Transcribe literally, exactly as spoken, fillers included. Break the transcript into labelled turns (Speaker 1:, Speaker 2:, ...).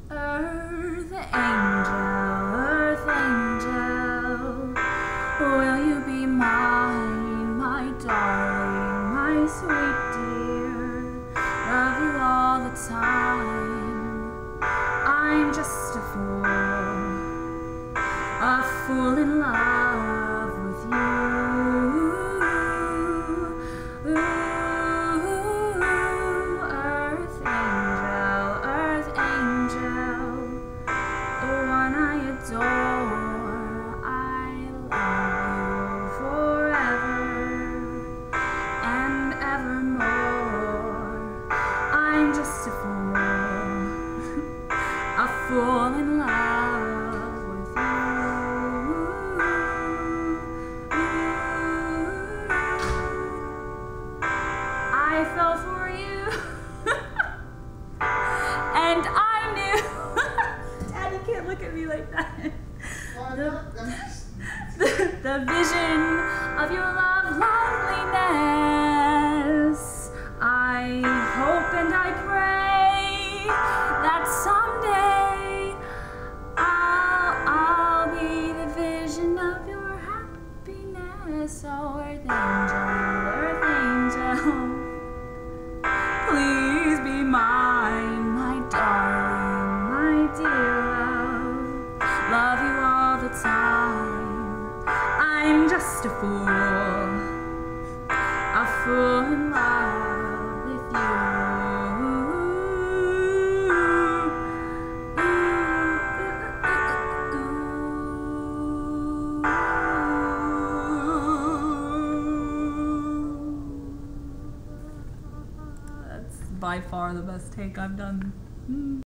Speaker 1: Earth angel, earth angel, will you be mine, my darling, my sweet dear? Love you all the time. I'm just a fool, a fool in love with you. Ooh, earth angel, earth angel, the one I adore. I love you forever and evermore. I'm just a fool, a fool in love with you. I fell for you, and I knew. Dad, you can't look at me like that. The, the, the vision of your love, loveliness. I hope and I pray that someday I'll, I'll be the vision of your happiness. Oh, earth angel, earth angel, please be mine, my darling, my dear love. Love you all the time. I'm just a fool, a fool in love with you. That's by far the best take I've done.